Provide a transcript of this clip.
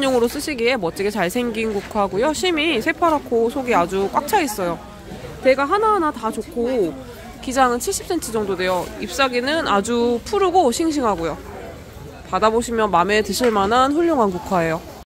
용으로 쓰시기에 멋지게 잘생긴 국화고요. 심이 새파랗고 속이 아주 꽉 차 있어요. 대가 하나하나 다 좋고 기장은 70cm 정도 돼요. 잎사귀는 아주 푸르고 싱싱하고요. 받아보시면 마음에 드실 만한 훌륭한 국화예요.